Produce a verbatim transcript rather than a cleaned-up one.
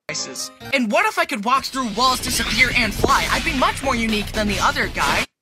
devices. And what if I could walk through walls, disappear, and fly? I'd be much more unique than the other guy.